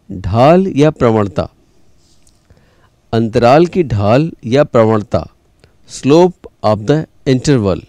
ढाल या प्रवणता। अंतराल की ढाल या प्रवणता, स्लोप ऑफ द इंटरवल।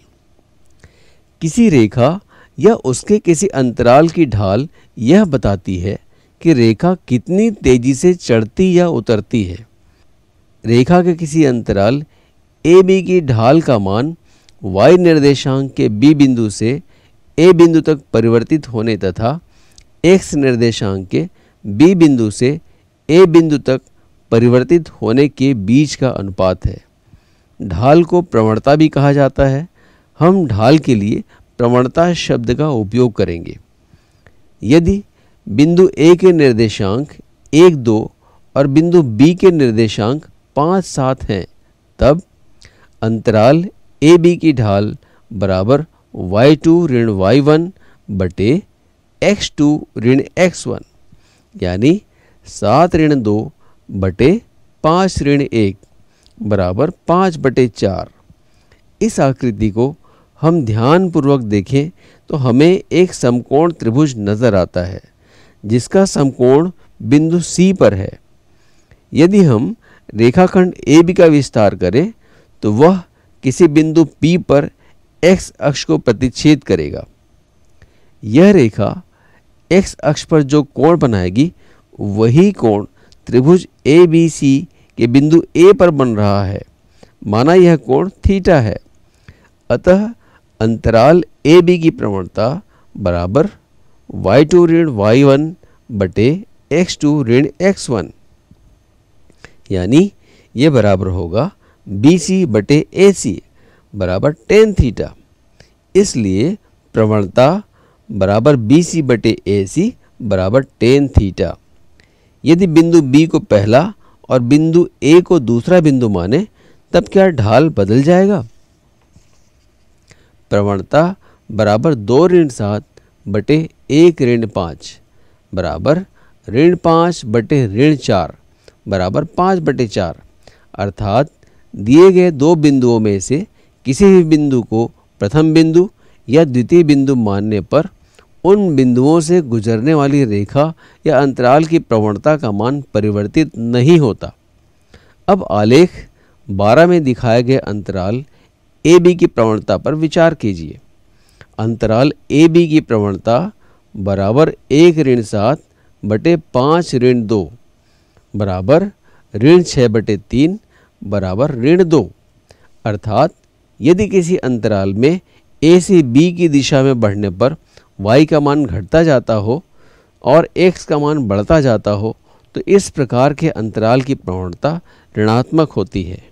किसी रेखा या उसके किसी अंतराल की ढाल यह बताती है कि रेखा कितनी तेजी से चढ़ती या उतरती है। रेखा के किसी अंतराल ए बी की ढाल का मान y निर्देशांक के b बिंदु से a बिंदु तक परिवर्तित होने तथा x निर्देशांक के b बिंदु से a बिंदु तक परिवर्तित होने के बीच का अनुपात है। ढाल को प्रवणता भी कहा जाता है। हम ढाल के लिए प्रवणता शब्द का उपयोग करेंगे। यदि बिंदु A के निर्देशांक 1, 2 और बिंदु B के निर्देशांक 5, 7 हैं, तब अंतराल ए बी की ढाल बराबर y2 ऋण y1 बटे x2 ऋण x1, यानी 7 ऋण 2 बटे 5 ऋण 1 बराबर 5 बटे 4। इस आकृति को हम ध्यानपूर्वक देखें तो हमें एक समकोण त्रिभुज नजर आता है जिसका समकोण बिंदु C पर है। यदि हम रेखाखंड AB का विस्तार करें तो वह किसी बिंदु P पर x अक्ष को प्रतिच्छेद करेगा। यह रेखा x अक्ष पर जो कोण बनाएगी वही कोण त्रिभुज ABC के बिंदु A पर बन रहा है, माना यह कोण थीटा है। अतः अंतराल AB की प्रवणता बराबर y2 ऋण y1 बटे x2 ऋण x1, यानी ये बराबर होगा BC बटे AC बराबर tan थीटा। इसलिए प्रवणता बराबर BC बटे AC बराबर tan थीटा। यदि बिंदु B को पहला और बिंदु A को दूसरा बिंदु माने तब क्या ढाल बदल जाएगा? प्रवणता बराबर 2 ऋण 7 बटे 1 ऋण 5 बराबर ऋण 5 बटे ऋण 4 बराबर 5 बटे 4, अर्थात दिए गए दो बिंदुओं में से किसी भी बिंदु को प्रथम बिंदु या द्वितीय बिंदु मानने पर उन बिंदुओं से गुजरने वाली रेखा या अंतराल की प्रवणता का मान परिवर्तित नहीं होता। अब आलेख 12 में दिखाए गए अंतराल AB की प्रवणता पर विचार कीजिए। अंतराल AB की प्रवणता बराबर 1 ऋण 7 बटे 5 ऋण 2 बराबर ऋण 6 बटे 3 बराबर ऋण 2, अर्थात यदि किसी अंतराल में A से B की दिशा में बढ़ने पर y का मान घटता जाता हो और x का मान बढ़ता जाता हो तो इस प्रकार के अंतराल की प्रवणता ऋणात्मक होती है।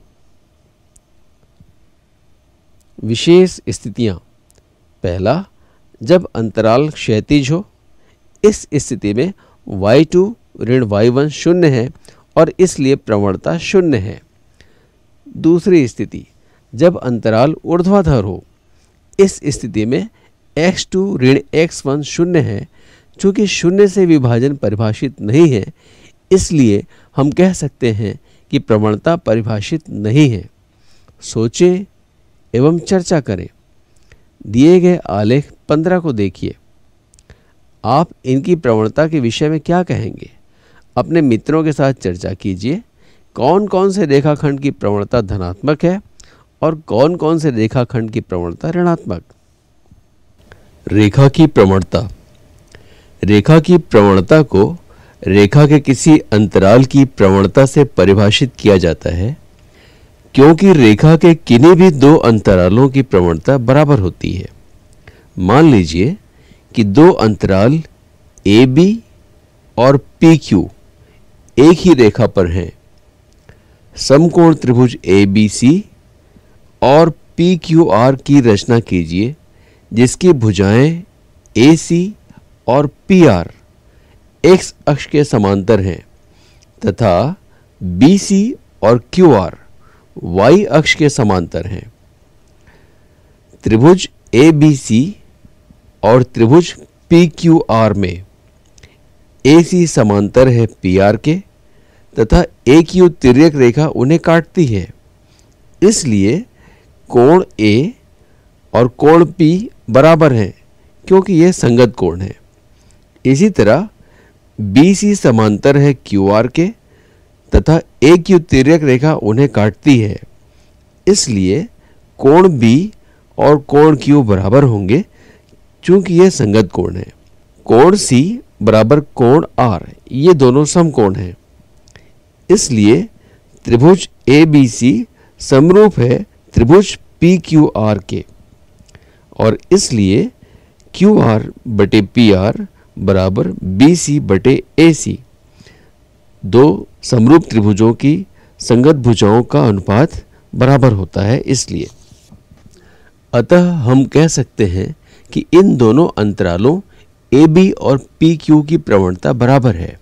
विशेष स्थितियां। पहला, जब अंतराल क्षैतिज हो। इस स्थिति में y2 ऋण y1 शून्य है और इसलिए प्रवणता शून्य है। दूसरी स्थिति, जब अंतराल ऊर्ध्वाधर हो। इस स्थिति में x2 ऋण x1 शून्य है। चूंकि शून्य से विभाजन परिभाषित नहीं है, इसलिए हम कह सकते हैं कि प्रवणता परिभाषित नहीं है। सोचें एवं चर्चा करें। दिए गए आलेख 15 को देखिए। आप इनकी प्रवणता के विषय में क्या कहेंगे? अपने मित्रों के साथ चर्चा कीजिए। कौन कौन से रेखाखंड की प्रवणता धनात्मक है और कौन कौन से रेखाखंड की प्रवणता ऋणात्मक। रेखा की प्रवणता। रेखा की प्रवणता को रेखा के किसी अंतराल की प्रवणता से परिभाषित किया जाता है, क्योंकि रेखा के किन्हीं भी दो अंतरालों की प्रवणता बराबर होती है। मान लीजिए कि दो अंतराल AB और PQ एक ही रेखा पर हैं। समकोण त्रिभुज ABC और PQR की रचना कीजिए, जिसकी भुजाएं AC और PR x अक्ष के समांतर हैं तथा BC और QR y अक्ष के समांतर हैं। त्रिभुज ABC और त्रिभुज PQR में AC समांतर है PR के तथा AQ तिर्यक रेखा उन्हें काटती है। इसलिए कोण A और कोण P बराबर हैं, क्योंकि यह संगत कोण है। इसी तरह बी सी समांतर है क्यू आर के तथा ए क्यू तिर्यक रेखा उन्हें काटती है, इसलिए कोण बी और कोण क्यू बराबर होंगे चूंकि यह संगत कोण है। कोण सी बराबर कोण आर, ये दोनों समकोण हैं, इसलिए त्रिभुज ए बी सी समरूप है त्रिभुज पी क्यू आर के, और इसलिए क्यू आर बटे पी आर बराबर बी सी बटे ए सी। दो समरूप त्रिभुजों की संगत भुजाओं का अनुपात बराबर होता है इसलिए। अतः हम कह सकते हैं कि इन दोनों अंतरालों ए बी और पी क्यू की प्रवणता बराबर है।